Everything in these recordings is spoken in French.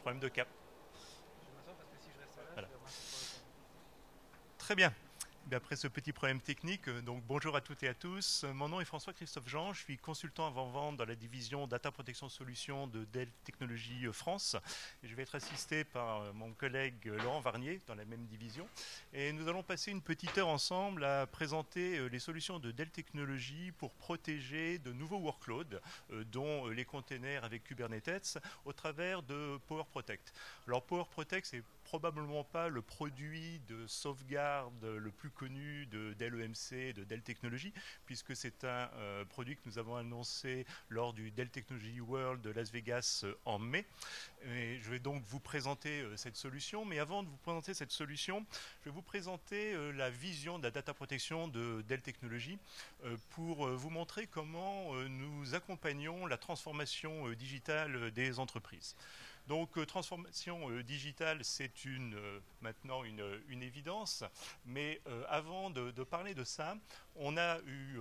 problème de cap. Je m'assois parce que si je reste là, Voilà. je vais ramasser pour le temps. Très bien. Eh bien, après ce petit problème technique, donc bonjour à toutes et à tous. Mon nom est François-Christophe Jean, je suis consultant avant-vente dans la division Data Protection Solutions de Dell Technologies France. Et je vais être assisté par mon collègue Laurent Varnier dans la même division. Et nous allons passer une petite heure ensemble à présenter les solutions de Dell Technologies pour protéger de nouveaux workloads, dont les containers avec Kubernetes, au travers de PowerProtect. Alors PowerProtect, c'est probablement pas le produit de sauvegarde le plus connu de Dell EMC, de Dell Technologies, puisque c'est un produit que nous avons annoncé lors du Dell Technologies World de Las Vegas en mai. Et je vais donc vous présenter cette solution, mais avant de vous présenter cette solution, je vais vous présenter la vision de la data protection de Dell Technologies pour vous montrer comment nous accompagnons la transformation digitale des entreprises. Donc transformation digitale, c'est maintenant une évidence, mais avant de parler de ça, on a eu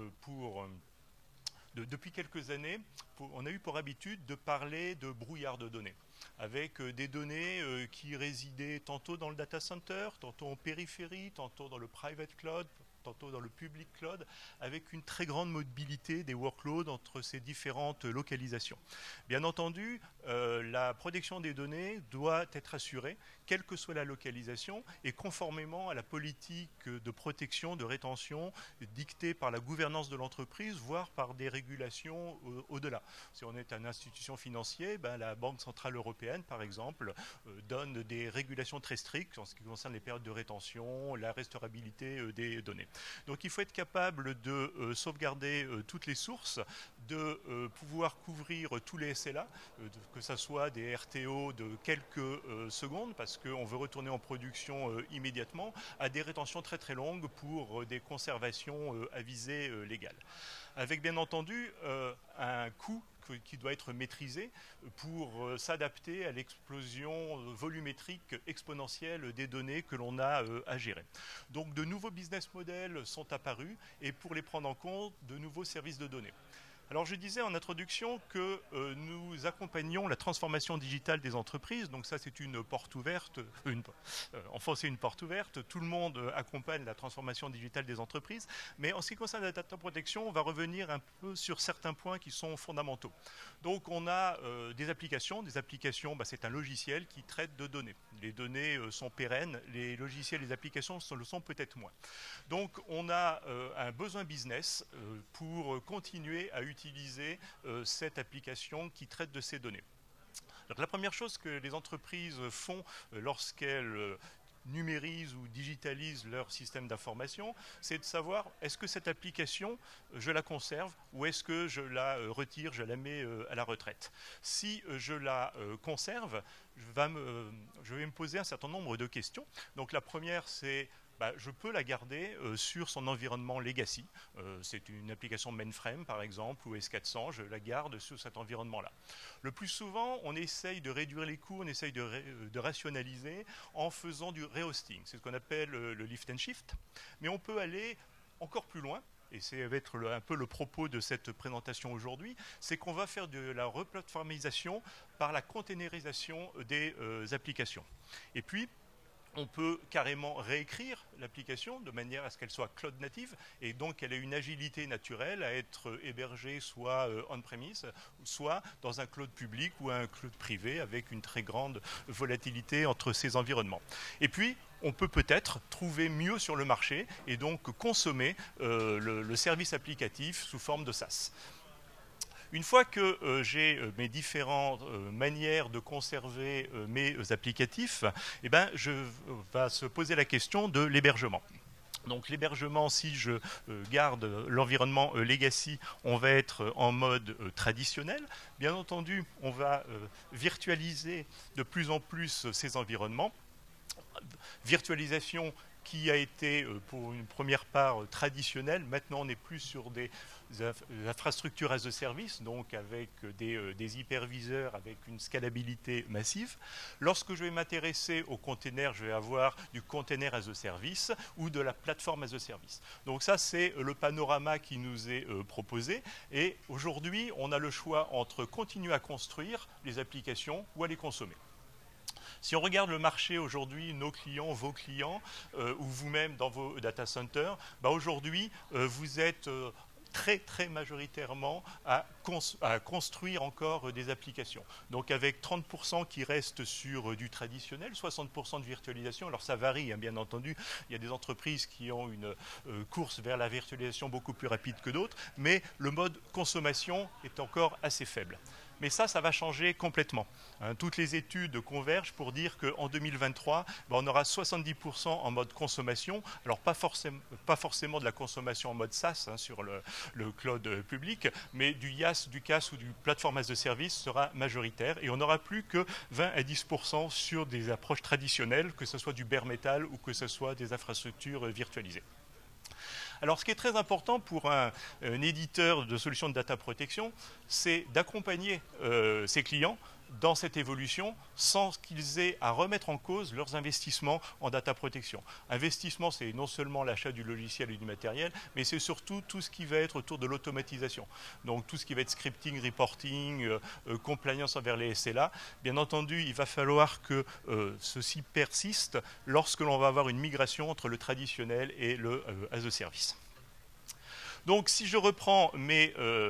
depuis quelques années, on a eu pour habitude de parler de brouillard de données, avec des données qui résidaient tantôt dans le data center, tantôt en périphérie, tantôt dans le private cloud, tantôt dans le public cloud, avec une très grande mobilité des workloads entre ces différentes localisations. Bien entendu, la protection des données doit être assurée, quelle que soit la localisation, et conformément à la politique de protection, de rétention dictée par la gouvernance de l'entreprise, voire par des régulations au-delà. Si on est une institution financière, la Banque Centrale Européenne, par exemple, donne des régulations très strictes en ce qui concerne les périodes de rétention, la restaurabilité des données. Donc il faut être capable de sauvegarder toutes les sources, de pouvoir couvrir tous les SLA, que ce soit des RTO de quelques secondes, parce qu'on veut retourner en production immédiatement, à des rétentions très très longues pour des conservations à visée légale. Avec bien entendu un coût qui doit être maîtrisé pour s'adapter à l'explosion volumétrique exponentielle des données que l'on a à gérer. Donc de nouveaux business models sont apparus et pour les prendre en compte, de nouveaux services de données. Alors je disais en introduction que nous accompagnons la transformation digitale des entreprises, donc ça c'est une porte ouverte, enfoncer une porte ouverte, tout le monde accompagne la transformation digitale des entreprises, mais en ce qui concerne la data protection, on va revenir un peu sur certains points qui sont fondamentaux. Donc on a des applications c'est un logiciel qui traite de données. Les données sont pérennes, les logiciels, les applications le sont peut-être moins. Donc on a un besoin business pour continuer à utiliser cette application qui traite de ces données. Donc, la première chose que les entreprises font lorsqu'elles numérisent ou digitalisent leur système d'information, c'est de savoir est-ce que cette application, je la conserve ou est-ce que je la retire, je la mets à la retraite. Si je la conserve, je vais me poser un certain nombre de questions. Donc la première, c'est je peux la garder sur son environnement legacy. C'est une application mainframe par exemple ou S400, je la garde sur cet environnement-là. Le plus souvent, on essaye de réduire les coûts, on essaye de rationaliser en faisant du rehosting. C'est ce qu'on appelle le lift and shift. Mais on peut aller encore plus loin. Et c'est va être un peu le propos de cette présentation aujourd'hui, c'est qu'on va faire de la replatformisation par la containerisation des applications. Et puis, on peut carrément réécrire l'application de manière à ce qu'elle soit cloud native et donc qu'elle ait une agilité naturelle à être hébergée soit on-premise, soit dans un cloud public ou un cloud privé avec une très grande volatilité entre ces environnements. Et puis, on peut peut-être trouver mieux sur le marché et donc consommer le service applicatif sous forme de SaaS. Une fois que j'ai mes différentes manières de conserver mes applicatifs, va se poser la question de l'hébergement. Donc l'hébergement, si je garde l'environnement legacy, on va être en mode traditionnel. Bien entendu, on va virtualiser de plus en plus ces environnements. Virtualisation qui a été pour une première part traditionnelle. Maintenant, on est plus sur des infrastructures as a service, donc avec des hyperviseurs avec une scalabilité massive. Lorsque je vais m'intéresser au container, je vais avoir du container as a service ou de la plateforme as a service. Donc ça, c'est le panorama qui nous est proposé. Et aujourd'hui, on a le choix entre continuer à construire les applications ou à les consommer. Si on regarde le marché aujourd'hui, nos clients, vos clients, ou vous-même dans vos data centers, bah aujourd'hui, vous êtes très majoritairement à construire encore des applications. Donc avec 30% qui restent sur du traditionnel, 60% de virtualisation. Alors ça varie, hein, bien entendu. Il y a des entreprises qui ont une course vers la virtualisation beaucoup plus rapide que d'autres, mais le mode consommation est encore assez faible. Mais ça va changer complètement. Hein, toutes les études convergent pour dire qu'en 2023, on aura 70% en mode consommation. Alors pas forcément de la consommation en mode SaaS hein, sur le cloud public, mais du IaaS, du CaaS ou du Platform as a Service sera majoritaire. Et on n'aura plus que 20 à 10% sur des approches traditionnelles, que ce soit du bare metal ou que ce soit des infrastructures virtualisées. Alors, ce qui est très important pour un éditeur de solutions de data protection, c'est d'accompagner ses clients dans cette évolution sans qu'ils aient à remettre en cause leurs investissements en data protection. Investissement, c'est non seulement l'achat du logiciel et du matériel, mais c'est surtout tout ce qui va être autour de l'automatisation. Donc tout ce qui va être scripting, reporting, compliance envers les SLA. Bien entendu, il va falloir que ceci persiste lorsque l'on va avoir une migration entre le traditionnel et le as a service. Donc si je reprends mes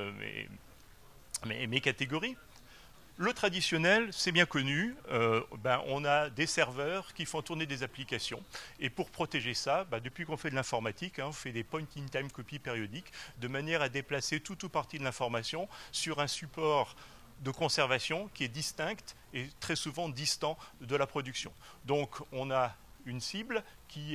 catégories, le traditionnel, c'est bien connu, on a des serveurs qui font tourner des applications. Et pour protéger ça, depuis qu'on fait de l'informatique, on fait des point-in-time copies périodiques, de manière à déplacer tout ou partie de l'information sur un support de conservation qui est distinct et très souvent distant de la production. Donc on a une cible qui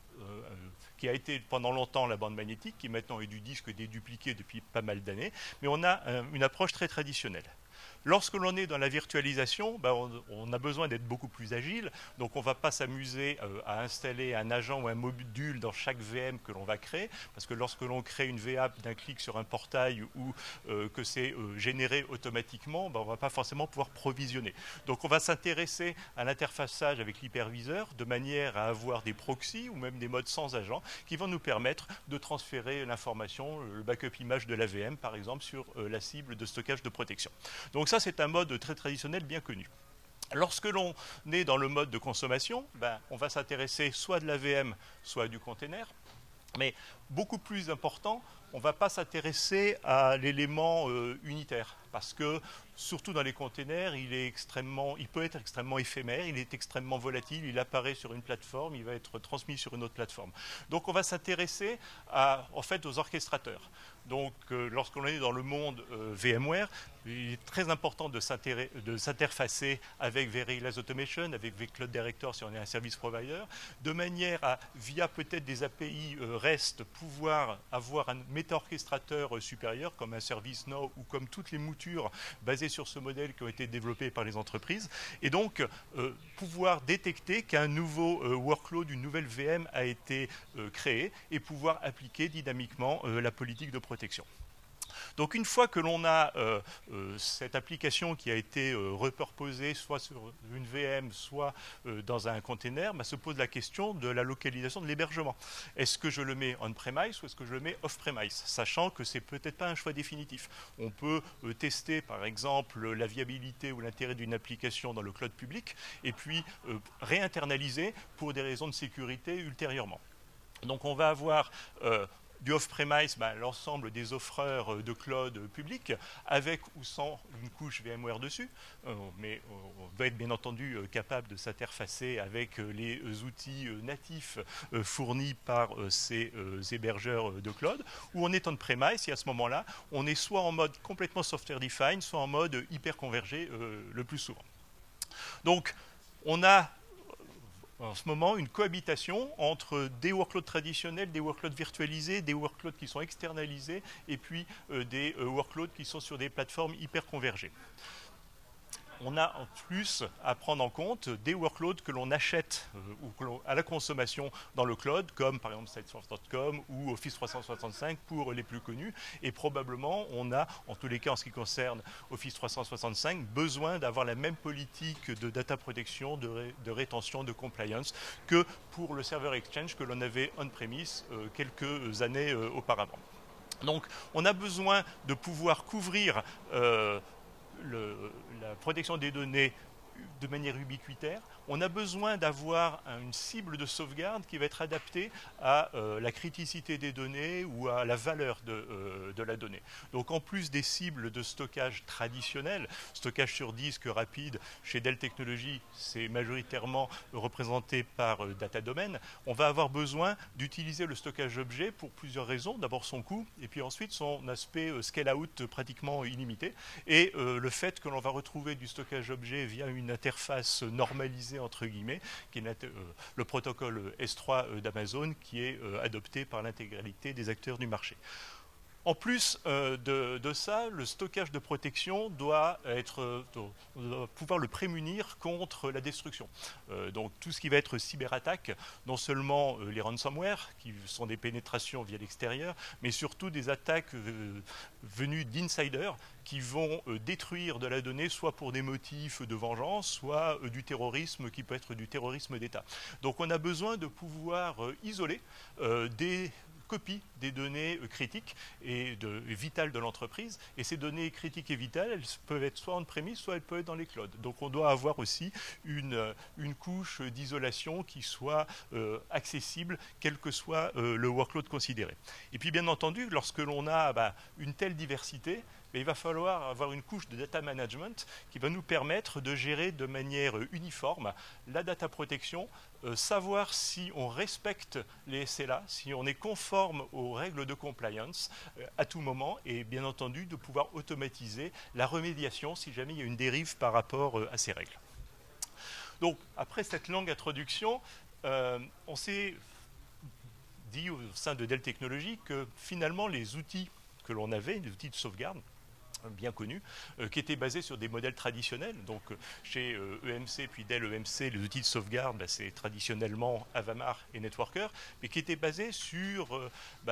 a été pendant longtemps la bande magnétique, qui maintenant est du disque dédupliqué depuis pas mal d'années, mais on a une approche très traditionnelle. Lorsque l'on est dans la virtualisation, on a besoin d'être beaucoup plus agile, donc on ne va pas s'amuser à installer un agent ou un module dans chaque VM que l'on va créer, parce que lorsque l'on crée une VA d'un clic sur un portail ou que c'est généré automatiquement, on ne va pas forcément pouvoir provisionner. Donc on va s'intéresser à l'interfaçage avec l'hyperviseur de manière à avoir des proxys ou même des modes sans agent qui vont nous permettre de transférer l'information, le backup image de la VM par exemple, sur la cible de stockage de protection. Donc ça, c'est un mode très traditionnel bien connu. Lorsque l'on est dans le mode de consommation, on va s'intéresser soit de la VM, soit du container. Mais beaucoup plus important, on ne va pas s'intéresser à l'élément unitaire. Parce que, surtout dans les containers, il peut être extrêmement éphémère, il est extrêmement volatile, il apparaît sur une plateforme, il va être transmis sur une autre plateforme. Donc on va s'intéresser en fait aux orchestrateurs. Donc lorsqu'on est dans le monde VMware, il est très important de s'interfacer avec Verilas Automation, avec vCloud Director si on est un service provider, de manière à, via peut-être des API REST, pouvoir avoir un méta-orchestrateur supérieur comme un ServiceNow ou comme toutes les moutures basées sur ce modèle qui ont été développées par les entreprises, et donc pouvoir détecter qu'un nouveau workload, une nouvelle VM a été créée et pouvoir appliquer dynamiquement la politique de protection. Donc une fois que l'on a cette application qui a été repurposée soit sur une VM, soit dans un container, se pose la question de la localisation de l'hébergement. Est-ce que je le mets on-premise ou est-ce que je le mets off-premise, sachant que c'est peut-être pas un choix définitif. On peut tester par exemple la viabilité ou l'intérêt d'une application dans le cloud public et puis réinternaliser pour des raisons de sécurité ultérieurement. Donc on va avoir du off-premise, l'ensemble des offreurs de cloud public, avec ou sans une couche VMware dessus, mais on doit être bien entendu capable de s'interfacer avec les outils natifs fournis par ces hébergeurs de cloud, ou on est on-premise, et à ce moment-là, on est soit en mode complètement software-defined, soit en mode hyper-convergé le plus souvent. Donc, on a en ce moment une cohabitation entre des workloads traditionnels, des workloads virtualisés, des workloads qui sont externalisés et puis des workloads qui sont sur des plateformes hyper convergées. On a en plus à prendre en compte des workloads que l'on achète à la consommation dans le cloud, comme par exemple Salesforce.com ou Office 365 pour les plus connus. Et probablement, on a, en tous les cas en ce qui concerne Office 365, besoin d'avoir la même politique de data protection, de rétention, de compliance que pour le serveur Exchange que l'on avait on-premise quelques années auparavant. Donc, on a besoin de pouvoir couvrir la protection des données de manière ubiquitaire. On a besoin d'avoir une cible de sauvegarde qui va être adaptée à la criticité des données ou à la valeur de la donnée. Donc en plus des cibles de stockage traditionnelles, stockage sur disque rapide, chez Dell Technologies, c'est majoritairement représenté par Datadomain, on va avoir besoin d'utiliser le stockage objet pour plusieurs raisons. D'abord son coût, et puis ensuite son aspect scale-out pratiquement illimité, et le fait que l'on va retrouver du stockage objet via une interface normalisée entre guillemets, qui est le protocole S3 d'Amazon, qui est adopté par l'intégralité des acteurs du marché. En plus de ça, le stockage de protection doit pouvoir le prémunir contre la destruction. Donc tout ce qui va être cyberattaque, non seulement les ransomware, qui sont des pénétrations via l'extérieur, mais surtout des attaques venues d'insiders qui vont détruire de la donnée, soit pour des motifs de vengeance, soit du terrorisme qui peut être du terrorisme d'État. Donc on a besoin de pouvoir isoler des copies des données critiques et vitales de l'entreprise. Et ces données critiques et vitales, elles peuvent être soit on-premise, soit elles peuvent être dans les clouds. Donc on doit avoir aussi une couche d'isolation qui soit accessible, quel que soit le workload considéré. Et puis bien entendu, lorsque l'on a une telle diversité, il va falloir avoir une couche de data management qui va nous permettre de gérer de manière uniforme la data protection, savoir si on respecte les SLA, si on est conforme aux règles de compliance à tout moment, et bien entendu de pouvoir automatiser la remédiation si jamais il y a une dérive par rapport à ces règles. Donc après cette longue introduction, on s'est dit au sein de Dell Technologies que finalement les outils que l'on avait, les outils de sauvegarde, bien connus, qui étaient basés sur des modèles traditionnels. Donc chez EMC puis Dell EMC, les outils de sauvegarde, c'est traditionnellement Avamar et Networker, mais qui étaient basés sur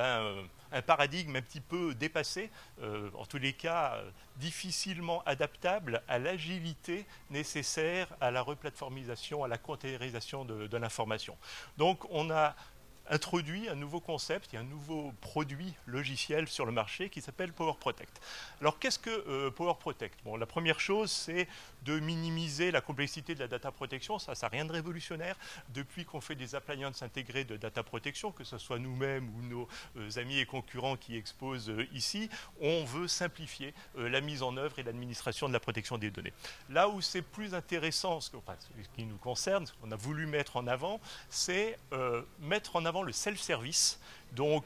un paradigme un petit peu dépassé, en tous les cas difficilement adaptable à l'agilité nécessaire à la replatformisation, à la containerisation de l'information. Donc on a introduit un nouveau concept et un nouveau produit logiciel sur le marché qui s'appelle PowerProtect. Alors qu'est-ce que PowerProtect? Bon, la première chose, c'est de minimiser la complexité de la data protection. Ça n'a rien de révolutionnaire. Depuis qu'on fait des appliances intégrées de data protection, que ce soit nous-mêmes ou nos amis et concurrents qui exposent ici, on veut simplifier la mise en œuvre et l'administration de la protection des données. Là où c'est plus intéressant, ce qui nous concerne, ce qu'on a voulu mettre en avant, c'est mettre en avant le self-service, donc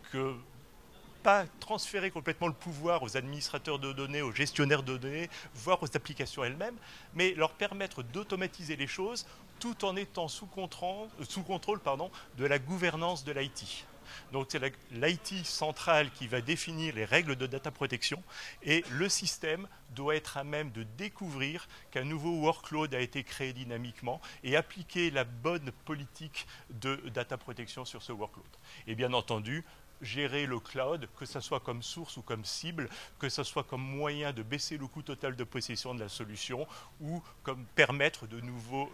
pas transférer complètement le pouvoir aux administrateurs de données, aux gestionnaires de données, voire aux applications elles-mêmes, mais leur permettre d'automatiser les choses tout en étant sous contrôle de la gouvernance de l'IT. Donc c'est l'IT centrale qui va définir les règles de data protection et le système doit être à même de découvrir qu'un nouveau workload a été créé dynamiquement et appliquer la bonne politique de data protection sur ce workload. Et bien entendu, gérer le cloud, que ce soit comme source ou comme cible, que ce soit comme moyen de baisser le coût total de possession de la solution ou comme permettre de nouveaux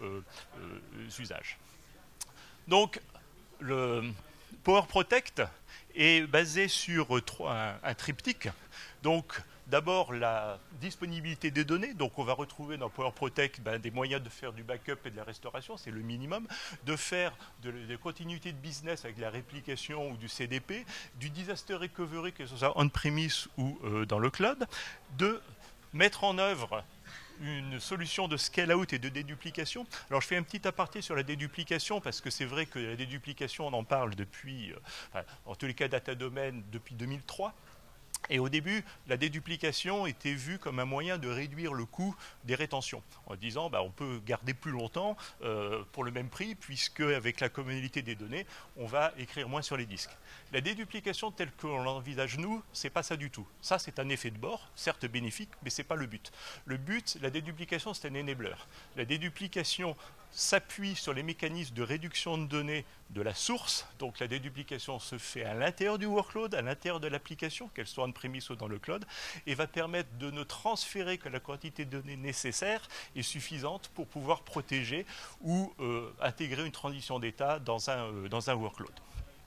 usages. Donc, le PowerProtect est basé sur un triptyque. Donc, d'abord, la disponibilité des données. Donc, on va retrouver dans PowerProtect des moyens de faire du backup et de la restauration, c'est le minimum. De faire de continuité de business avec la réplication ou du CDP, du disaster recovery, que ce soit on-premise ou dans le cloud. De mettre en œuvre une solution de scale-out et de déduplication. Alors je fais un petit aparté sur la déduplication parce que c'est vrai que la déduplication, on en parle depuis, en tous les cas Datadomain, depuis 2003. Et au début, la déduplication était vue comme un moyen de réduire le coût des rétentions, en disant on peut garder plus longtemps pour le même prix, puisque avec la communauté des données, on va écrire moins sur les disques. La déduplication telle que l'on l'envisage nous, c'est pas ça du tout. Ça, c'est un effet de bord, certes bénéfique, mais c'est pas le but. Le but, la déduplication, c'est un enabler. La déduplication s'appuie sur les mécanismes de réduction de données de la source. Donc la déduplication se fait à l'intérieur du workload, à l'intérieur de l'application, qu'elle soit on-premise ou dans le cloud, et va permettre de ne transférer que la quantité de données nécessaire et suffisante pour pouvoir protéger ou intégrer une transition d'état dans un workload.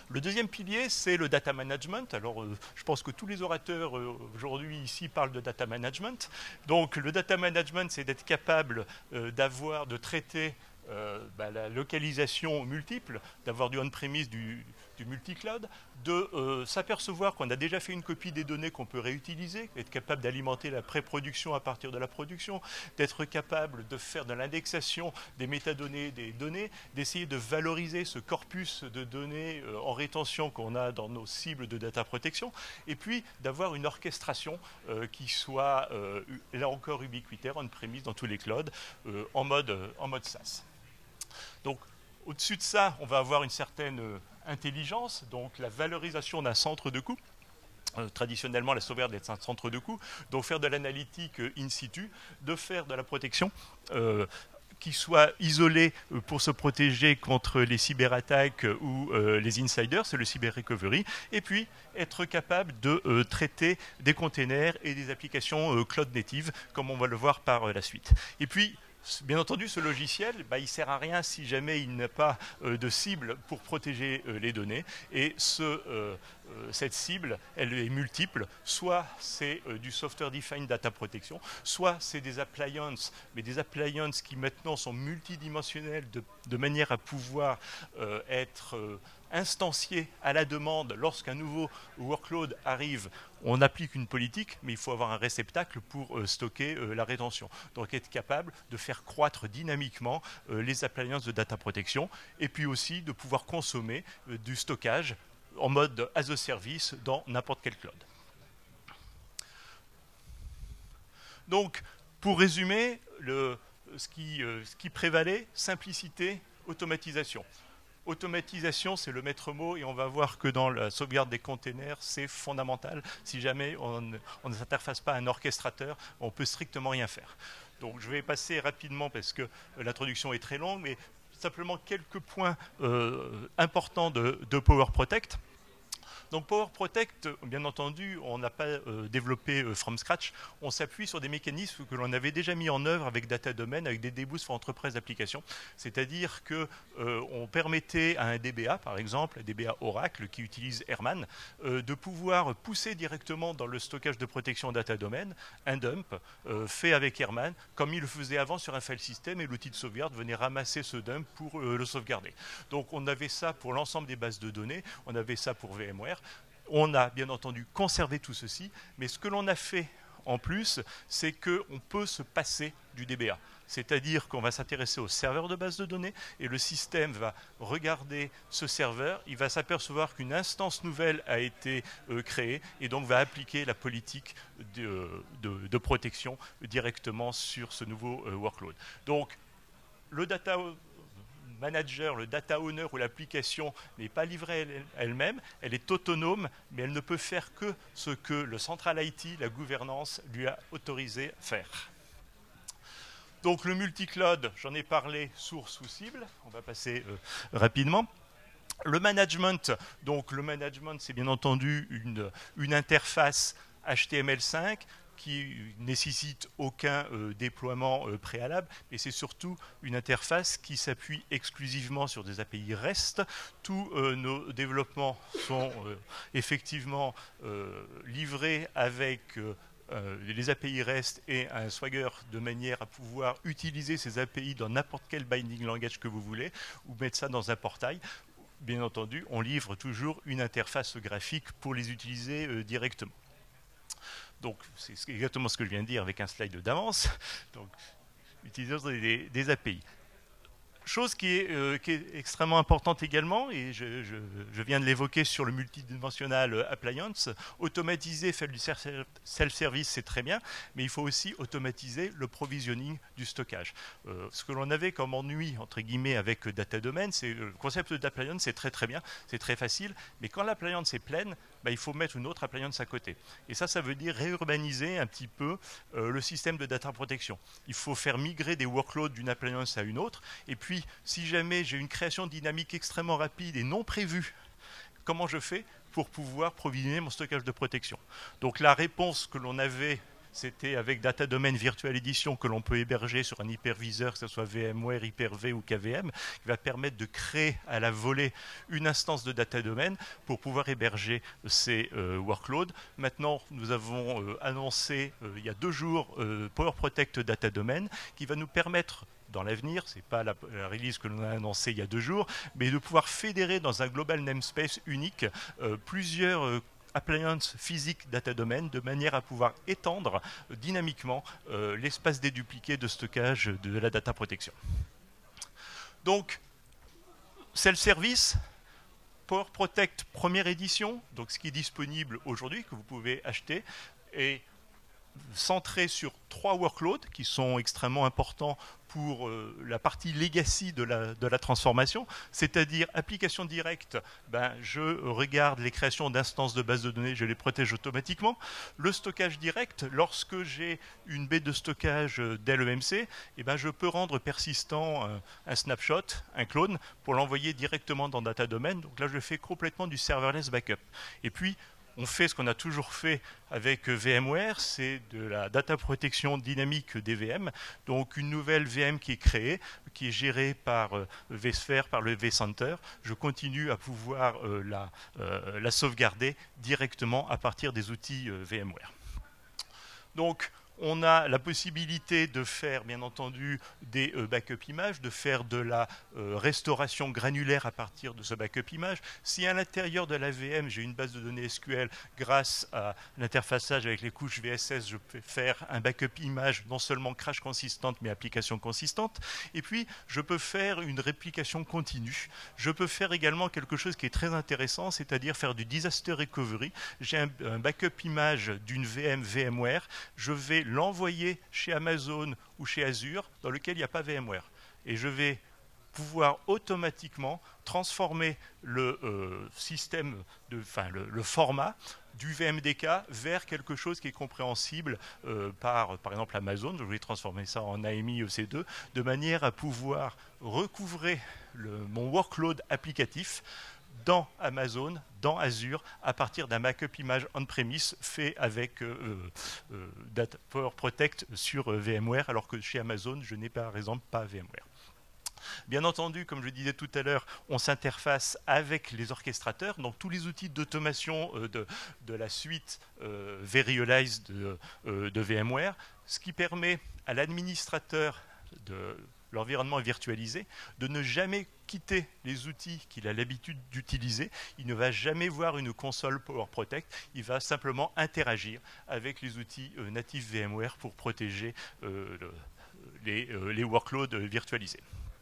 Le deuxième pilier, c'est le data management. Alors, je pense que tous les orateurs aujourd'hui ici parlent de data management. Donc, le data management, c'est d'être capable de traiter la localisation multiple, d'avoir du on-premise, du multi-cloud, de s'apercevoir qu'on a déjà fait une copie des données qu'on peut réutiliser, être capable d'alimenter la pré-production à partir de la production, d'être capable de faire de l'indexation des métadonnées des données, d'essayer de valoriser ce corpus de données en rétention qu'on a dans nos cibles de data protection, et puis d'avoir une orchestration qui soit, là encore, ubiquitaire, on-premise dans tous les clouds, en mode SaaS. Donc, au-dessus de ça, on va avoir une certaine intelligence, donc la valorisation d'un centre de coût. Traditionnellement, la sauvegarde est un centre de coût, donc faire de l'analytique in situ, de faire de la protection qui soit isolée pour se protéger contre les cyberattaques ou les insiders, c'est le cyber recovery, et puis être capable de traiter des containers et des applications cloud native, comme on va le voir par la suite. Et puis, bien entendu, ce logiciel, il ne sert à rien si jamais il n'a pas de cible pour protéger les données. Et cette cible, elle est multiple. Soit c'est du Software Defined Data Protection, soit c'est des appliances, mais des appliances qui maintenant sont multidimensionnelles de manière à pouvoir être instanciées à la demande. Lorsqu'un nouveau workload arrive, on applique une politique, mais il faut avoir un réceptacle pour stocker la rétention. Donc être capable de faire croître dynamiquement les appliances de data protection, et puis aussi de pouvoir consommer du stockage en mode as a service dans n'importe quel cloud. Donc, pour résumer, ce qui prévalait, simplicité, automatisation. Automatisation, c'est le maître mot, et on va voir que dans la sauvegarde des containers, c'est fondamental. Si jamais on ne s'interface pas à un orchestrateur, on ne peut strictement rien faire. Donc je vais passer rapidement parce que l'introduction est très longue, mais simplement quelques points importants de Power Protect. Donc Power Protect, bien entendu, on n'a pas développé from scratch. On s'appuie sur des mécanismes que l'on avait déjà mis en œuvre avec Data Domain, avec des DBoost for Enterprise d'application. C'est-à-dire qu'on permettait à un DBA, par exemple, un DBA Oracle qui utilise Herman, de pouvoir pousser directement dans le stockage de protection Data Domain un dump fait avec Herman, comme il le faisait avant sur un file system, et l'outil de sauvegarde venait ramasser ce dump pour le sauvegarder. Donc on avait ça pour l'ensemble des bases de données, on avait ça pour VMware. On a bien entendu conservé tout ceci, mais ce que l'on a fait en plus, c'est qu'on peut se passer du DBA. C'est-à-dire qu'on va s'intéresser au serveur de base de données et le système va regarder ce serveur, il va s'apercevoir qu'une instance nouvelle a été créée et donc va appliquer la politique de protection directement sur ce nouveau workload. Donc, le data manager, le data owner ou l'application n'est pas livrée elle-même, elle est autonome, mais elle ne peut faire que ce que le central IT, la gouvernance, lui a autorisé à faire. Donc le multi-cloud, j'en ai parlé, source ou cible, on va passer rapidement. Le management, c'est bien entendu une interface HTML5 qui nécessite aucun déploiement préalable, et c'est surtout une interface qui s'appuie exclusivement sur des API REST. Tous nos développements sont effectivement livrés avec les API REST et un Swagger de manière à pouvoir utiliser ces API dans n'importe quel binding language que vous voulez, ou mettre ça dans un portail. Bien entendu, on livre toujours une interface graphique pour les utiliser directement. Donc, c'est exactement ce que je viens de dire avec un slide d'avance. Donc, utilisons des API. Chose qui est extrêmement importante également, et je viens de l'évoquer sur le multidimensional appliance, automatiser, faire du self-service, c'est très bien, mais il faut aussi automatiser le provisioning du stockage. Ce que l'on avait comme ennui, entre guillemets, avec Data Domain, c'est le concept d'appliance, c'est très très bien, c'est très facile, mais quand l'appliance est pleine, il faut mettre une autre appliance à côté. Et ça veut dire réurbaniser un petit peu le système de data protection. Il faut faire migrer des workloads d'une appliance à une autre, et puis si jamais j'ai une création dynamique extrêmement rapide et non prévue, comment je fais pour pouvoir provisionner mon stockage de protection? Donc la réponse que l'on avait c'était avec Data Domain Virtual Edition que l'on peut héberger sur un hyperviseur, que ce soit VMware, Hyper-V ou KVM, qui va permettre de créer à la volée une instance de Data Domain pour pouvoir héberger ces workloads. Maintenant, nous avons annoncé il y a 2 jours Power Protect Data Domain qui va nous permettre dans l'avenir, ce n'est pas la release que l'on a annoncée il y a 2 jours, mais de pouvoir fédérer dans un global namespace unique plusieurs appliances physiques data domain de manière à pouvoir étendre dynamiquement l'espace dédupliqué de stockage de la data protection. Donc, self-service, Power Protect première édition, donc ce qui est disponible aujourd'hui, que vous pouvez acheter, et centré sur 3 workloads qui sont extrêmement importants pour la partie legacy de la transformation, c'est-à-dire application directe, je regarde les créations d'instances de bases de données, je les protège automatiquement. Le stockage direct, lorsque j'ai une baie de stockage d'LEMC, je peux rendre persistant un snapshot, un clone, pour l'envoyer directement dans Data Domain. Donc là, je fais complètement du serverless backup. Et puis, on fait ce qu'on a toujours fait avec VMware, c'est de la data protection dynamique des VM. Donc une nouvelle VM qui est créée, qui est gérée par vSphere, par le vCenter. Je continue à pouvoir la sauvegarder directement à partir des outils VMware. Donc, on a la possibilité de faire, bien entendu, des backup images, de faire de la restauration granulaire à partir de ce backup image. Si à l'intérieur de la VM, j'ai une base de données SQL, grâce à l'interfaçage avec les couches VSS, je peux faire un backup image non seulement crash consistante, mais application consistante. Et puis, je peux faire une réplication continue. Je peux faire également quelque chose qui est très intéressant, c'est-à-dire faire du disaster recovery. J'ai un backup image d'une VM VMware. Je vais l'envoyer chez Amazon ou chez Azure dans lequel il n'y a pas VMware. Et je vais pouvoir automatiquement transformer le système, le format du VMDK vers quelque chose qui est compréhensible par exemple Amazon. Je vais transformer ça en AMI EC2 de manière à pouvoir recouvrer mon workload applicatif dans Amazon, dans Azure, à partir d'un backup image on-premise fait avec Power Protect sur VMware, alors que chez Amazon, je n'ai par exemple pas VMware. Bien entendu, comme je disais tout à l'heure, on s'interface avec les orchestrateurs, donc tous les outils d'automation de la suite Verialize de VMware, ce qui permet à l'administrateur de l'environnement virtualisé, de ne jamais quitter les outils qu'il a l'habitude d'utiliser. Il ne va jamais voir une console Power Protect, il va simplement interagir avec les outils natifs VMware pour protéger les workloads virtualisés.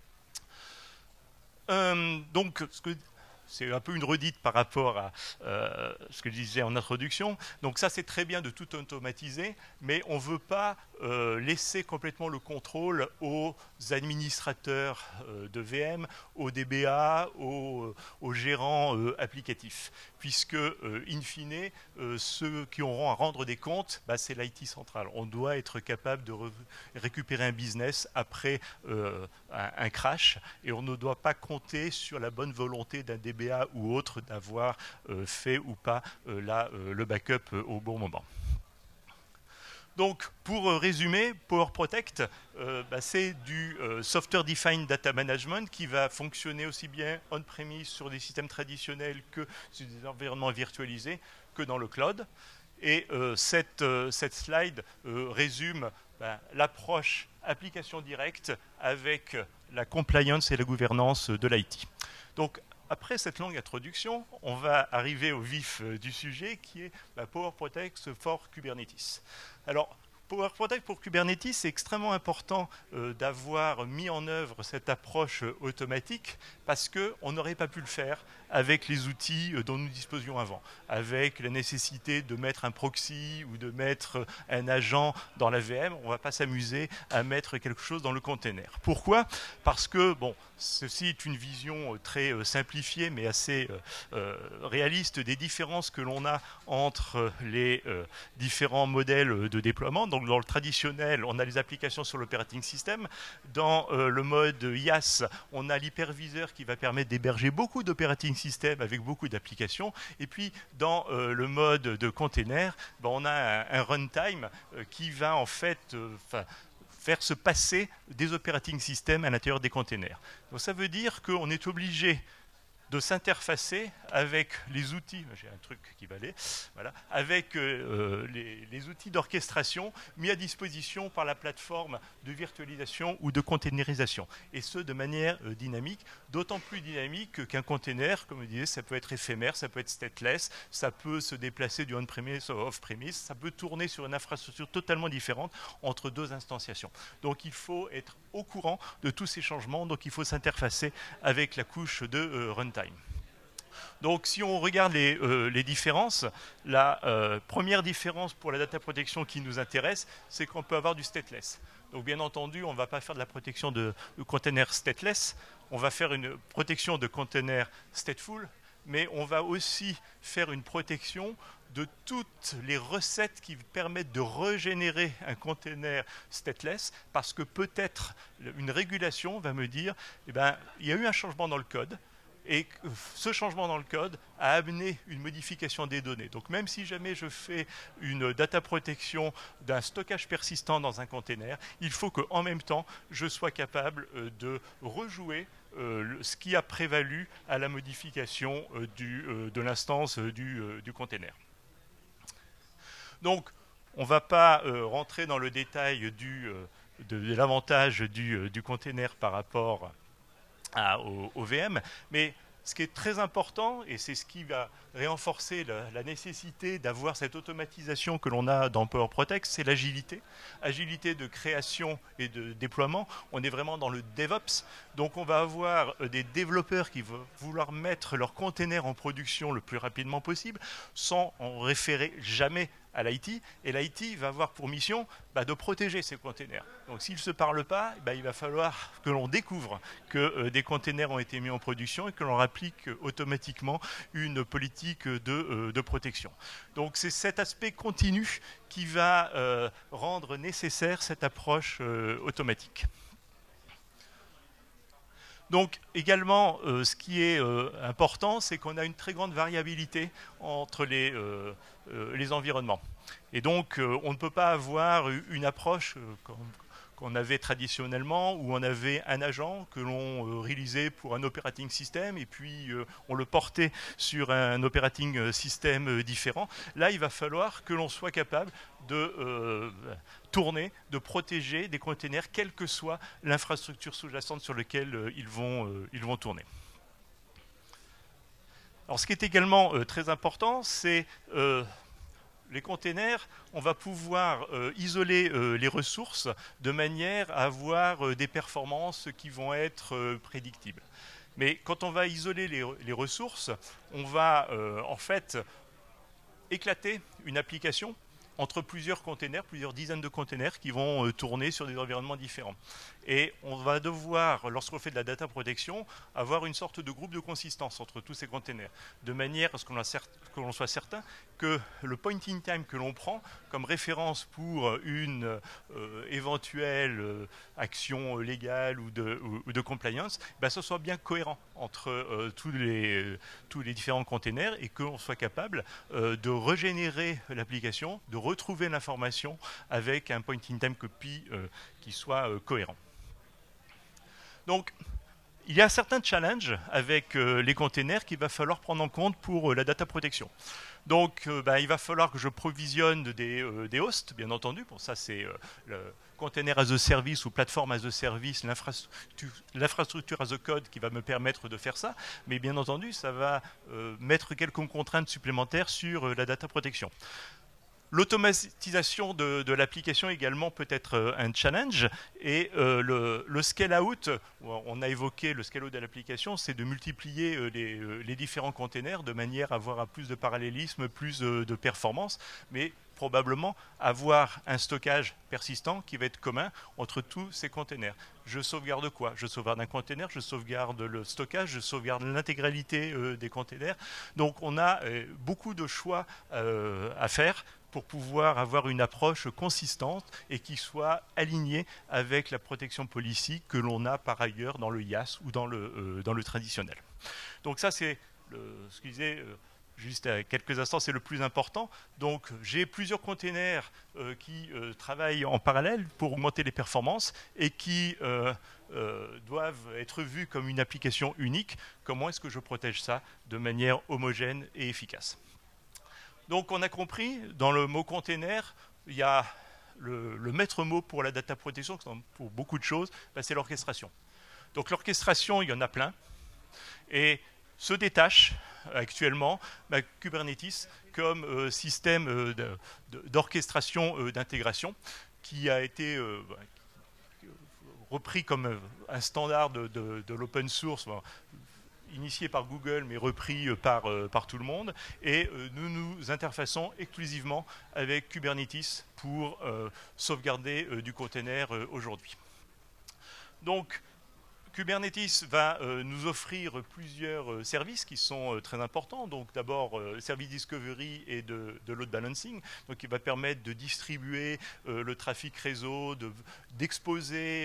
Donc, c'est un peu une redite par rapport à ce que je disais en introduction. Donc ça, c'est très bien de tout automatiser, mais on ne veut pas laisser complètement le contrôle aux administrateurs de VM, aux DBA, aux gérants applicatifs. Puisque, in fine, ceux qui auront à rendre des comptes, c'est l'IT central. On doit être capable de récupérer un business après un crash, et on ne doit pas compter sur la bonne volonté d'un DBA ou autre d'avoir fait ou pas le backup au bon moment. Donc, pour résumer, Power Protect, c'est du Software Defined Data Management qui va fonctionner aussi bien on-premise sur des systèmes traditionnels que sur des environnements virtualisés que dans le cloud. Et cette slide résume l'approche application directe avec la compliance et la gouvernance de l'IT. Donc, après cette longue introduction, on va arriver au vif du sujet qui est Power Protect for Kubernetes. Alors, Power Protect pour Kubernetes, c'est extrêmement important d'avoir mis en œuvre cette approche automatique parce qu'on n'aurait pas pu le faire avec les outils dont nous disposions avant, avec la nécessité de mettre un proxy ou de mettre un agent dans la VM. On ne va pas s'amuser à mettre quelque chose dans le container. Pourquoi? Parce que, bon, ceci est une vision très simplifiée mais assez réaliste des différences que l'on a entre les différents modèles de déploiement. Donc dans le traditionnel, on a les applications sur l'operating system. Dans le mode IaaS, on a l'hyperviseur qui va permettre d'héberger beaucoup d'operating system avec beaucoup d'applications. Et puis, dans le mode de container, on a un runtime qui va en fait faire se passer des operating systems à l'intérieur des containers. Donc ça veut dire qu'on est obligé de s'interfacer avec les outils, j'ai un truc qui va aller, voilà, avec les outils d'orchestration mis à disposition par la plateforme de virtualisation ou de containerisation, et ce de manière dynamique, d'autant plus dynamique qu'un container, comme je disais, ça peut être éphémère, ça peut être stateless, ça peut se déplacer du on-premise au off-premise, ça peut tourner sur une infrastructure totalement différente entre deux instanciations. Donc il faut être au courant de tous ces changements, donc il faut s'interfacer avec la couche de runtime. Donc si on regarde les différences, la première différence pour la data protection qui nous intéresse, c'est qu'on peut avoir du stateless. Donc bien entendu, on ne va pas faire de la protection de container stateless, on va faire une protection de container stateful, mais on va aussi faire une protection de toutes les recettes qui permettent de régénérer un container stateless, parce que peut-être une régulation va me dire, eh ben, il y a eu un changement dans le code, et ce changement dans le code a amené une modification des données. Donc même si jamais je fais une data protection d'un stockage persistant dans un container, il faut qu'en même temps, je sois capable de rejouer ce qui a prévalu à la modification de l'instance du container. Donc, on ne va pas rentrer dans le détail de l'avantage du container par rapport au VM, mais ce qui est très important, et c'est ce qui va renforcer la nécessité d'avoir cette automatisation que l'on a dans Power Protect, c'est l'agilité. Agilité de création et de déploiement. On est vraiment dans le DevOps. Donc on va avoir des développeurs qui vont vouloir mettre leur container en production le plus rapidement possible, sans en référer jamais à l'IT, et l'IT va avoir pour mission de protéger ces containers. Donc s'ils ne se parlent pas, il va falloir que l'on découvre que des containers ont été mis en production et que l'on applique automatiquement une politique de protection. Donc c'est cet aspect continu qui va rendre nécessaire cette approche automatique. Donc également, ce qui est important, c'est qu'on a une très grande variabilité entre les environnements. Et donc, on ne peut pas avoir une approche qu'on avait traditionnellement, où on avait un agent que l'on réalisait pour un operating system, et puis on le portait sur un operating system différent. Là, il va falloir que l'on soit capable de tourner, de protéger des containers, quelle que soit l'infrastructure sous-jacente sur laquelle ils vont tourner. Alors, ce qui est également très important, c'est les containers, on va pouvoir isoler les ressources de manière à avoir des performances qui vont être prédictibles. Mais quand on va isoler les ressources, on va en fait éclater une application entre plusieurs containers, plusieurs dizaines de containers qui vont tourner sur des environnements différents. Et on va devoir, lorsqu'on fait de la data protection, avoir une sorte de groupe de consistance entre tous ces containers, de manière à ce que l'on soit certain que le point in time que l'on prend comme référence pour une éventuelle action légale ou de compliance, ce soit bien cohérent entre tous les différents containers, et qu'on soit capable de régénérer l'application, de retrouver l'information avec un point in time copy qui soit cohérent. Donc, il y a certains challenges avec les containers qu'il va falloir prendre en compte pour la data protection. Donc, il va falloir que je provisionne des hosts, bien entendu. Bon, ça, c'est le container as a service ou plateforme as a service, l'infrastructure as a code qui va me permettre de faire ça. Mais bien entendu, ça va mettre quelques contraintes supplémentaires sur la data protection. L'automatisation de l'application également peut être un challenge, et le scale-out, on a évoqué le scale-out de l'application, c'est de multiplier les différents containers de manière à avoir plus de parallélisme, plus de performance, mais probablement avoir un stockage persistant qui va être commun entre tous ces containers. Je sauvegarde quoi? Je sauvegarde un container, je sauvegarde le stockage, je sauvegarde l'intégralité des containers. Donc on a beaucoup de choix à faire pour pouvoir avoir une approche consistante et qui soit alignée avec la protection policy que l'on a par ailleurs dans le IaaS ou dans le traditionnel. Donc ça, c'est ce que je disais juste à quelques instants, c'est le plus important. Donc j'ai plusieurs containers qui travaillent en parallèle pour augmenter les performances et qui doivent être vus comme une application unique. Comment est-ce que je protège ça de manière homogène et efficace? Donc on a compris, dans le mot container, il y a le maître mot pour la data protection, pour beaucoup de choses, ben, c'est l'orchestration. Donc l'orchestration, il y en a plein. Et se détache actuellement Kubernetes comme système d'orchestration d'intégration qui a été repris comme un standard de l'open source, initié par Google mais repris par tout le monde. Et nous nous interfaçons exclusivement avec Kubernetes pour sauvegarder du container aujourd'hui. Donc, Kubernetes va nous offrir plusieurs services qui sont très importants. Donc d'abord, service discovery et de load balancing. Donc il va permettre de distribuer le trafic réseau, d'exposer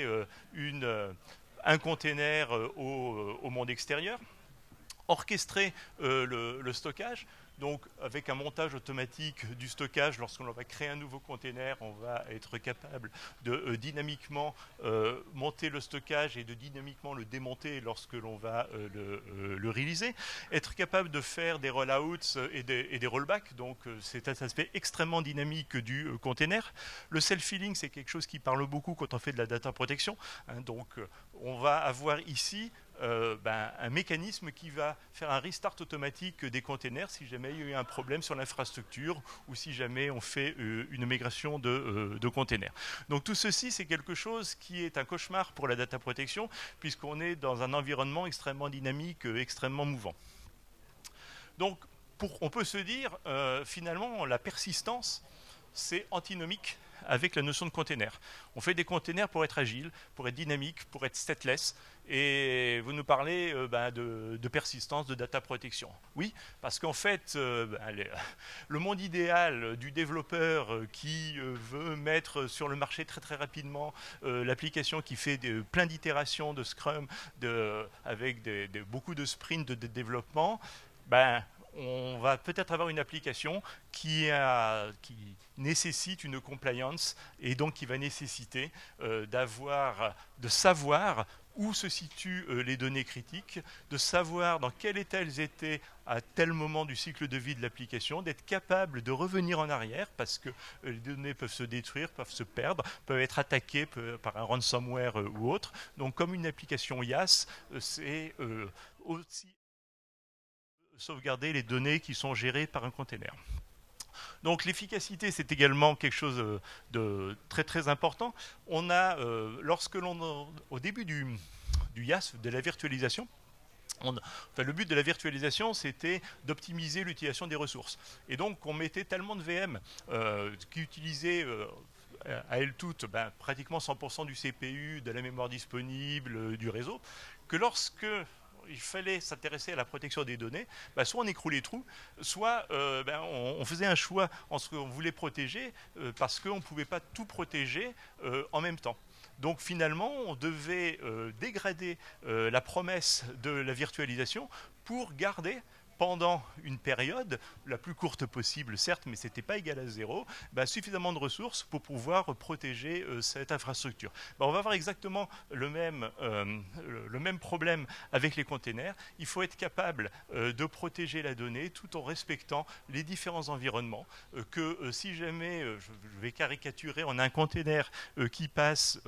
un container au monde extérieur. Orchestrer le stockage. Donc, avec un montage automatique du stockage, lorsqu'on va créer un nouveau container, on va être capable de dynamiquement monter le stockage et de dynamiquement le démonter lorsque l'on va le réaliser. Être capable de faire des rollouts et des rollbacks, donc c'est un aspect extrêmement dynamique du container. Le self-healing, c'est quelque chose qui parle beaucoup quand on fait de la data protection. Hein, donc, on va avoir ici un mécanisme qui va faire un restart automatique des containers si jamais il y a eu un problème sur l'infrastructure ou si jamais on fait une migration de containers. Donc tout ceci, c'est quelque chose qui est un cauchemar pour la data protection puisqu'on est dans un environnement extrêmement dynamique, extrêmement mouvant. Donc on peut se dire, finalement, la persistance, c'est antinomique avec la notion de container. On fait des containers pour être agile, pour être dynamique, pour être stateless. Et vous nous parlez de persistance, de data protection. Oui, parce qu'en fait, le monde idéal du développeur qui veut mettre sur le marché très très rapidement l'application qui fait plein d'itérations de Scrum avec beaucoup de sprints de développement, on va peut-être avoir une application qui nécessite une compliance et donc qui va nécessiter de savoir où se situent les données critiques, de savoir dans quel état elles étaient à tel moment du cycle de vie de l'application, d'être capable de revenir en arrière parce que les données peuvent se détruire, peuvent se perdre, peuvent être attaquées par un ransomware ou autre. Donc comme une application IaaS, c'est aussi sauvegarder les données qui sont gérées par un container. Donc l'efficacité, c'est également quelque chose de très très important. On a, au début du IaaS, de la virtualisation, le but de la virtualisation, c'était d'optimiser l'utilisation des ressources. Et donc on mettait tellement de VM qui utilisaient à elles toutes pratiquement 100% du CPU, de la mémoire disponible, du réseau, que lorsque il fallait s'intéresser à la protection des données, soit on écroulait les trous, soit on faisait un choix en ce qu'on voulait protéger parce qu'on ne pouvait pas tout protéger en même temps. Donc finalement, on devait dégrader la promesse de la virtualisation pour garder pendant une période, la plus courte possible certes, mais ce n'était pas égal à zéro, suffisamment de ressources pour pouvoir protéger cette infrastructure. On va avoir exactement le même problème avec les containers. Il faut être capable de protéger la donnée tout en respectant les différents environnements. Si jamais, je vais caricaturer, on a un container qui passe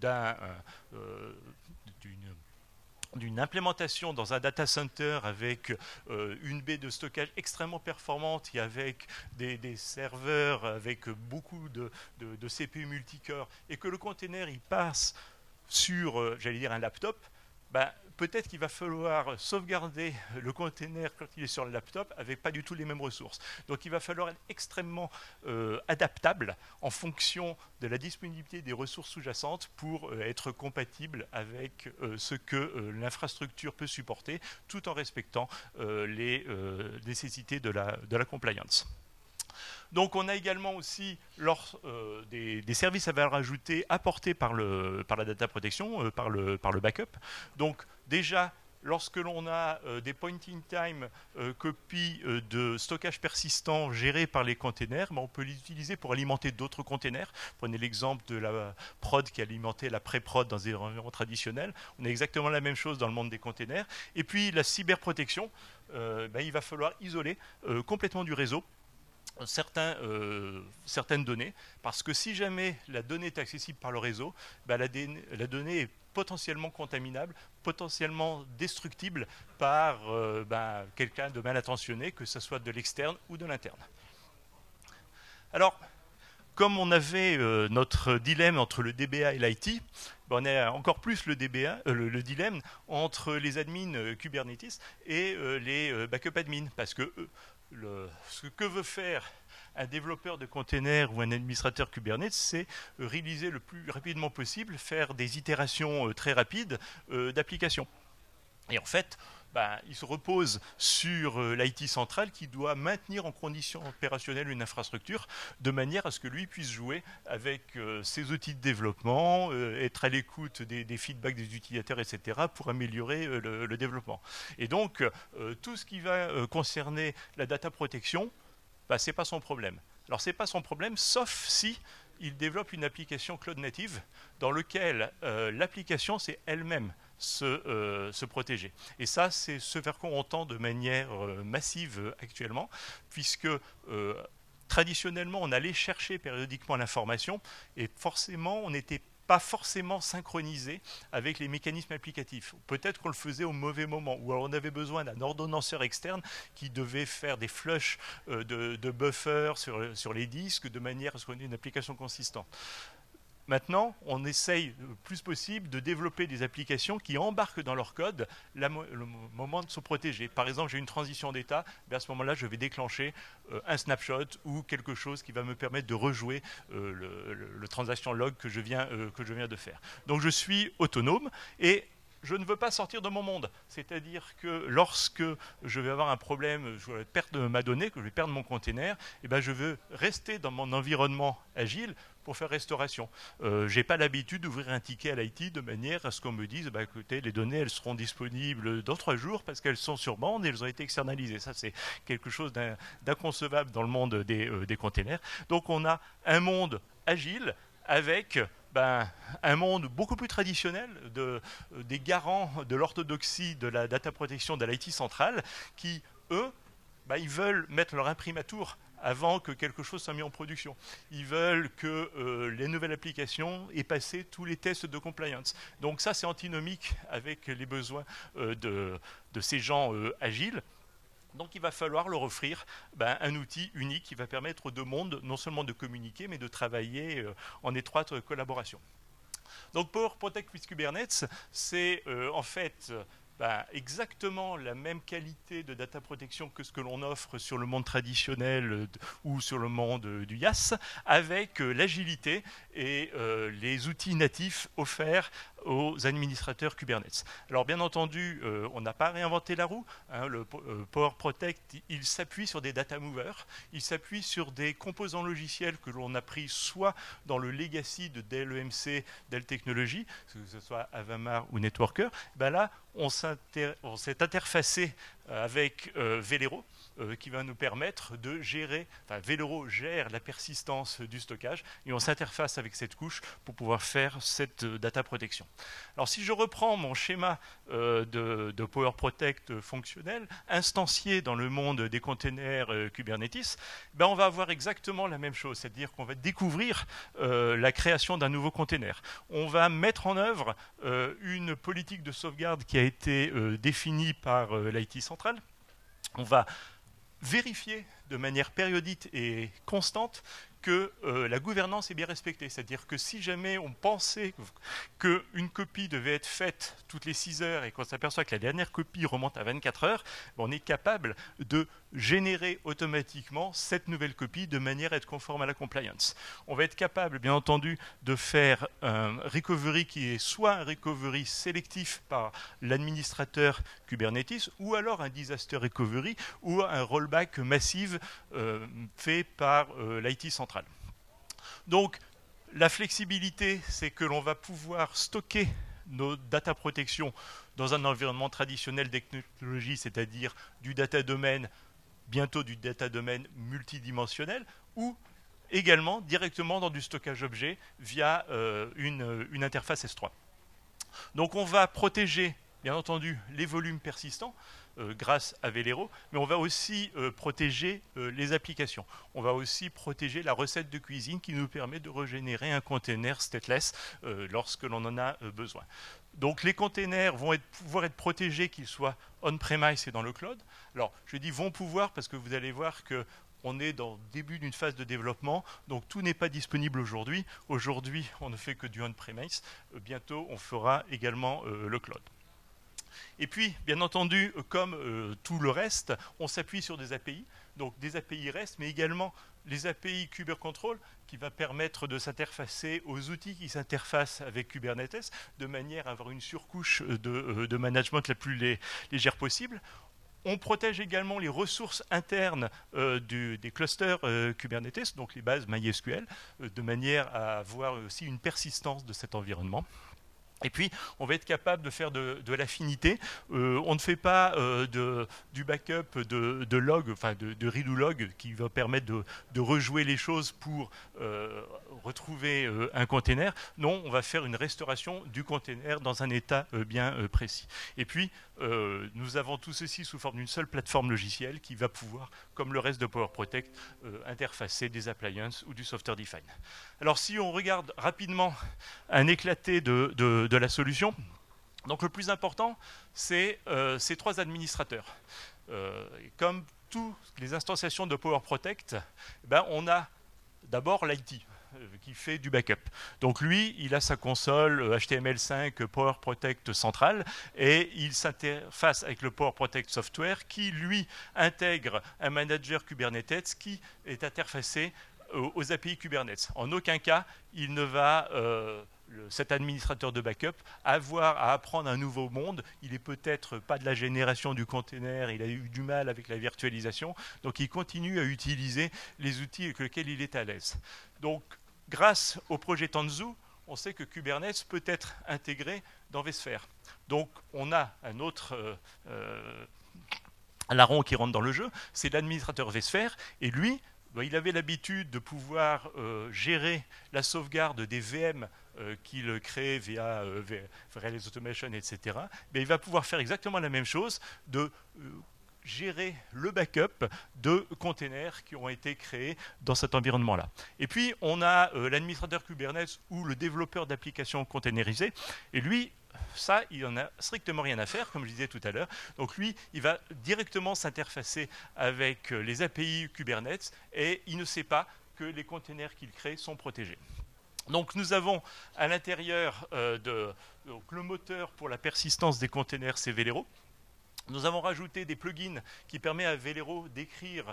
d'une implémentation dans un data center avec une baie de stockage extrêmement performante et avec des serveurs avec beaucoup de CPU multicore et que le container il passe sur, j'allais dire, un laptop, peut-être qu'il va falloir sauvegarder le container quand il est sur le laptop avec pas du tout les mêmes ressources. Donc il va falloir être extrêmement adaptable en fonction de la disponibilité des ressources sous-jacentes pour être compatible avec ce que l'infrastructure peut supporter tout en respectant les nécessités de la compliance. Donc on a également aussi des services à valeur ajoutée apportés par la data protection, par le backup. Donc déjà, lorsque l'on a des point-in-time copies de stockage persistant gérés par les containers, on peut les utiliser pour alimenter d'autres containers. Prenez l'exemple de la prod qui alimentait la pré-prod dans des environnements traditionnels. On a exactement la même chose dans le monde des containers. Et puis la cyberprotection, il va falloir isoler complètement du réseau certaines données, parce que si jamais la donnée est accessible par le réseau, la donnée est potentiellement contaminable, potentiellement destructible par quelqu'un de mal intentionné, que ce soit de l'externe ou de l'interne. Alors, comme on avait notre dilemme entre le DBA et l'IT, on a encore plus le dilemme entre les admins Kubernetes et les backup admins, parce que ce que veut faire un développeur de containers ou un administrateur Kubernetes, c'est réaliser le plus rapidement possible, faire des itérations très rapides d'applications. Et en fait, il se repose sur l'IT central qui doit maintenir en condition opérationnelle une infrastructure de manière à ce que lui puisse jouer avec ses outils de développement, être à l'écoute des feedbacks des utilisateurs, etc. pour améliorer le développement. Et donc, tout ce qui va concerner la data protection, ce n'est pas son problème. Alors, ce n'est pas son problème, sauf si il développe une application cloud native dans laquelle l'application, c'est elle-même se protéger. Et ça, c'est ce vers quoi on tend de manière massive actuellement, puisque traditionnellement, on allait chercher périodiquement l'information et forcément, on n'était pas forcément synchronisé avec les mécanismes applicatifs. Peut-être qu'on le faisait au mauvais moment, ou alors on avait besoin d'un ordonnanceur externe qui devait faire des flushs de buffers sur les disques de manière à ce qu'on ait une application consistante. Maintenant, on essaye le plus possible de développer des applications qui embarquent dans leur code le moment de se protéger. Par exemple, j'ai une transition d'état, à ce moment-là, je vais déclencher un snapshot ou quelque chose qui va me permettre de rejouer le transaction log que je viens de faire. Donc, je suis autonome et je ne veux pas sortir de mon monde. C'est-à-dire que lorsque je vais avoir un problème, je vais perdre ma donnée, que je vais perdre mon container, je veux rester dans mon environnement agile pour faire restauration. Je n'ai pas l'habitude d'ouvrir un ticket à l'IT de manière à ce qu'on me dise écoutez, les données elles seront disponibles dans 3 jours parce qu'elles sont sur bande et elles ont été externalisées. Ça, c'est quelque chose d'inconcevable dans le monde des containers. Donc, on a un monde agile avec un monde beaucoup plus traditionnel des garants de l'orthodoxie de la data protection de l'IT centrale qui, eux, ils veulent mettre leur imprimatur avant que quelque chose soit mis en production. Ils veulent que les nouvelles applications aient passé tous les tests de compliance. Donc ça, c'est antinomique avec les besoins de ces gens agiles. Donc il va falloir leur offrir un outil unique qui va permettre aux deux mondes non seulement de communiquer, mais de travailler en étroite collaboration. Donc Power Protect with Kubernetes, c'est en fait exactement la même qualité de data protection que ce que l'on offre sur le monde traditionnel ou sur le monde du IaaS, avec l'agilité et les outils natifs offerts aux administrateurs Kubernetes. Alors bien entendu, on n'a pas réinventé la roue. Le Power Protect, il s'appuie sur des data movers, il s'appuie sur des composants logiciels que l'on a pris soit dans le legacy de Dell EMC, Dell Technologies, que ce soit Avamar ou Networker. Là, on s'est interfacé avec Velero, qui va nous permettre de gérer, Velero gère la persistance du stockage et on s'interface avec cette couche pour pouvoir faire cette data protection. Alors si je reprends mon schéma de Power Protect fonctionnel, instancié dans le monde des containers Kubernetes, on va avoir exactement la même chose, c'est-à-dire qu'on va découvrir la création d'un nouveau container. On va mettre en œuvre une politique de sauvegarde qui a été définie par l'IT central. On va vérifier de manière périodique et constante que la gouvernance est bien respectée. C'est-à-dire que si jamais on pensait qu'une copie devait être faite toutes les 6 heures et qu'on s'aperçoit que la dernière copie remonte à 24 heures, on est capable de générer automatiquement cette nouvelle copie de manière à être conforme à la compliance. On va être capable, bien entendu, de faire un recovery qui est soit un recovery sélectif par l'administrateur Kubernetes ou alors un disaster recovery ou un rollback massif fait par l'IT central. Donc, la flexibilité, c'est que l'on va pouvoir stocker nos data protection dans un environnement traditionnel des technologies, c'est-à-dire du data domaine, bientôt du data domaine multidimensionnel, ou également directement dans du stockage objet via une interface S3. Donc on va protéger, bien entendu, les volumes persistants grâce à Velero, mais on va aussi protéger les applications. On va aussi protéger la recette de cuisine qui nous permet de régénérer un container stateless lorsque l'on en a besoin. Donc les containers vont pouvoir être protégés, qu'ils soient on-premise et dans le cloud. Alors je dis vont pouvoir parce que vous allez voir que on est dans le début d'une phase de développement, donc tout n'est pas disponible aujourd'hui. Aujourd'hui, on ne fait que du on-premise. Bientôt, on fera également le cloud. Et puis, bien entendu, comme tout le reste, on s'appuie sur des API. Donc des API REST, mais également les API KubeControl qui va permettre de s'interfacer aux outils qui s'interfacent avec Kubernetes de manière à avoir une surcouche de management la plus légère possible. On protège également les ressources internes des clusters Kubernetes, donc les bases MySQL, de manière à avoir aussi une persistance de cet environnement. Et puis, on va être capable de faire de l'affinité. On ne fait pas du backup de log, enfin de redo log, qui va permettre de rejouer les choses pour retrouver un container. Non, on va faire une restauration du container dans un état bien précis. Et puis, nous avons tout ceci sous forme d'une seule plateforme logicielle qui va pouvoir, comme le reste de PowerProtect, interfacer des appliances ou du software defined. Alors, si on regarde rapidement un éclaté de la solution, donc le plus important, c'est ces trois administrateurs. Comme toutes les instanciations de PowerProtect, ben, on a d'abord l'IT qui fait du backup. Donc lui, il a sa console HTML5 PowerProtect centrale et il s'interface avec le PowerProtect software qui, lui, intègre un manager Kubernetes qui est interfacé aux API Kubernetes. En aucun cas, il ne va, cet administrateur de backup, avoir à apprendre un nouveau monde. Il n'est peut-être pas de la génération du container, il a eu du mal avec la virtualisation, donc il continue à utiliser les outils avec lesquels il est à l'aise. Donc, grâce au projet Tanzu, on sait que Kubernetes peut être intégré dans vSphere. Donc, on a un autre larron qui rentre dans le jeu, c'est l'administrateur vSphere, et lui, il avait l'habitude de pouvoir gérer la sauvegarde des VM qu'il crée via Relay Automation, etc. Mais il va pouvoir faire exactement la même chose, de gérer le backup de containers qui ont été créés dans cet environnement-là. Et puis, on a l'administrateur Kubernetes ou le développeur d'applications containerisées, et lui, ça, il n'en a strictement rien à faire, comme je disais tout à l'heure. Donc lui, il va directement s'interfacer avec les API Kubernetes et il ne sait pas que les containers qu'il crée sont protégés. Donc nous avons à l'intérieur le moteur pour la persistance des containers, c'est Velero. Nous avons rajouté des plugins qui permettent à Velero d'écrire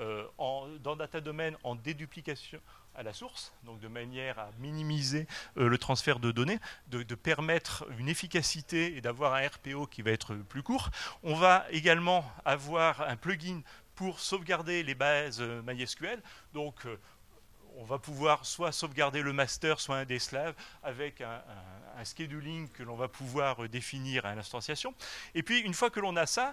dans DataDomain en déduplication à la source, donc de manière à minimiser le transfert de données, de permettre une efficacité et d'avoir un RPO qui va être plus court. On va également avoir un plugin pour sauvegarder les bases MySQL. Donc, on va pouvoir soit sauvegarder le master, soit un des slaves, avec un scheduling que l'on va pouvoir définir à l'instanciation. Et puis, une fois que l'on a ça,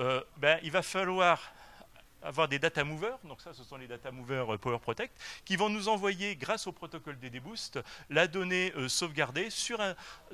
il va falloir avoir des data movers, donc ça ce sont les data movers PowerProtect, qui vont nous envoyer, grâce au protocole DDBoost, la donnée sauvegardée sur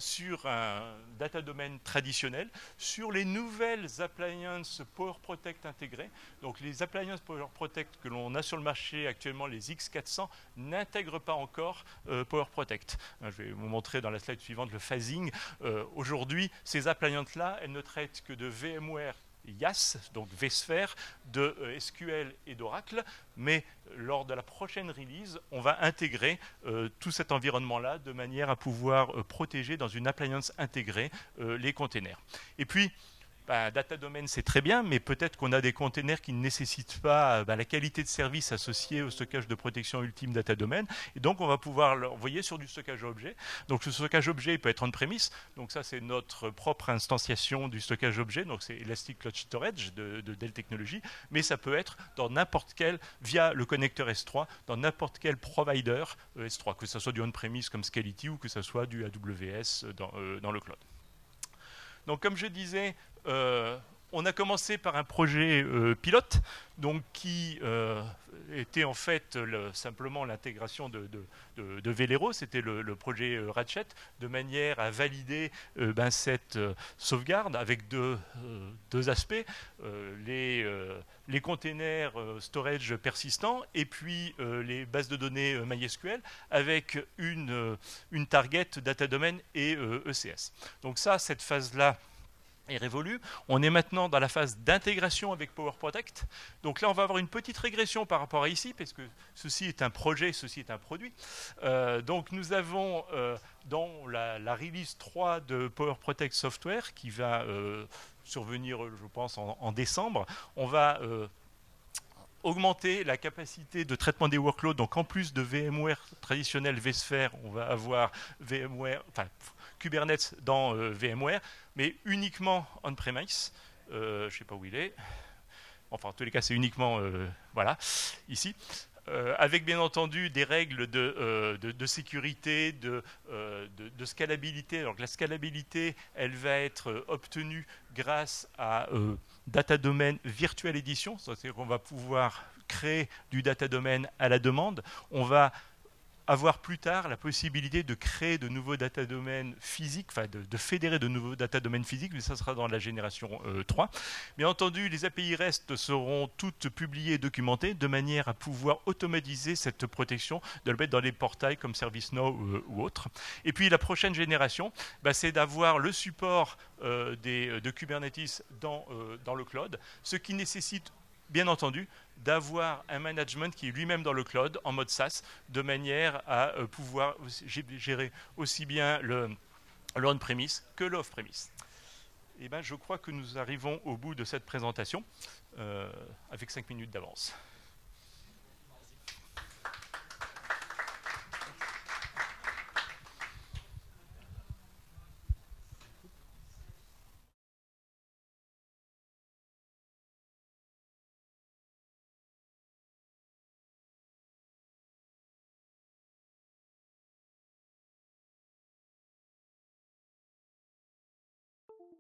un data domain traditionnel, sur les nouvelles appliances PowerProtect intégrées. Donc les appliances PowerProtect que l'on a sur le marché actuellement, les X400, n'intègrent pas encore PowerProtect. Je vais vous montrer dans la slide suivante le phasing. Aujourd'hui, ces appliances-là, elles ne traitent que de VMware YAS, donc vSphere, de SQL et d'Oracle, mais lors de la prochaine release, on va intégrer tout cet environnement-là de manière à pouvoir protéger dans une appliance intégrée les containers. Et puis, data domain, c'est très bien, mais peut-être qu'on a des containers qui ne nécessitent pas la qualité de service associée au stockage de protection ultime data domain. Et donc, on va pouvoir l'envoyer sur du stockage objet. Donc, le stockage objet, il peut être on-premise. Donc, ça, c'est notre propre instanciation du stockage objet. Donc, c'est Elastic Cloud Storage de Dell Technologies. Mais ça peut être dans n'importe quel, via le connecteur S3, dans n'importe quel provider S3, que ce soit du on-premise comme Scality ou que ce soit du AWS dans le cloud. Donc, comme je disais, on a commencé par un projet pilote, donc qui était en fait simplement l'intégration de Velero, c'était le projet Ratchet, de manière à valider cette sauvegarde avec deux aspects, les containers storage persistants et puis les bases de données MySQL avec une target data domain et ECS. Donc ça, cette phase-là est révolue. On est maintenant dans la phase d'intégration avec Power Protect. Donc là, on va avoir une petite régression par rapport à ici, parce que ceci est un projet, ceci est un produit. Donc nous avons dans la release 3 de Power Protect Software, qui va survenir, je pense, en décembre, on va augmenter la capacité de traitement des workloads. Donc en plus de VMware traditionnel vSphere, on va avoir Kubernetes dans VMware, mais uniquement on-premise. Je ne sais pas où il est. Enfin, en tous les cas, c'est uniquement voilà, ici. Avec bien entendu des règles de sécurité, de scalabilité. Alors que la scalabilité, elle va être obtenue grâce à Data Domain Virtual Edition, c'est-à-dire qu'on va pouvoir créer du data domain à la demande. On va avoir plus tard la possibilité de créer de nouveaux data domains physiques, enfin de fédérer de nouveaux data domains physiques, mais ça sera dans la génération 3. Bien entendu, les API REST seront toutes publiées et documentées de manière à pouvoir automatiser cette protection, de le mettre dans les portails comme ServiceNow ou autres. Et puis la prochaine génération, c'est d'avoir le support de Kubernetes dans le cloud, ce qui nécessite bien entendu d'avoir un management qui est lui-même dans le cloud, en mode SaaS, de manière à pouvoir gérer aussi bien le on-premise que l'off-premise. Et je crois que nous arrivons au bout de cette présentation avec 5 minutes d'avance.